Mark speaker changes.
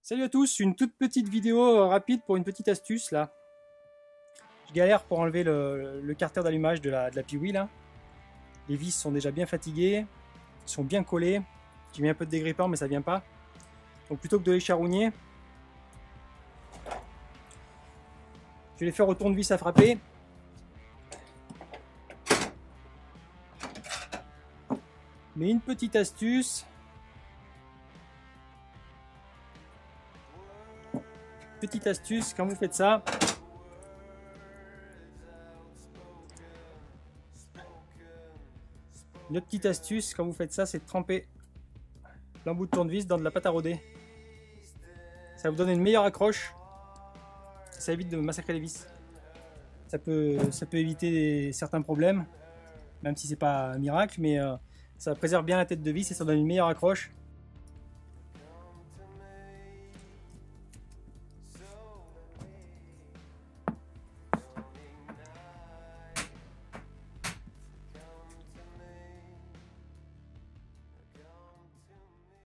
Speaker 1: Salut à tous, une toute petite vidéo rapide pour une petite astuce là. Je galère pour enlever le carter d'allumage de la Piwi là. Les vis sont déjà bien fatiguées, sont bien collées. J'ai mis un peu de dégrippant mais ça vient pas. Donc plutôt que de les charougner, je vais les faire au tournevis à frapper. Mais une petite astuce. Petite astuce, quand vous faites ça, une autre petite astuce, quand vous faites ça, c'est de tremper l'embout de tournevis dans de la pâte à rôder. Ça vous donne une meilleure accroche. Ça évite de massacrer les vis. Ça peut éviter certains problèmes, même si c'est pas un miracle, mais ça préserve bien la tête de vis et ça donne une meilleure accroche.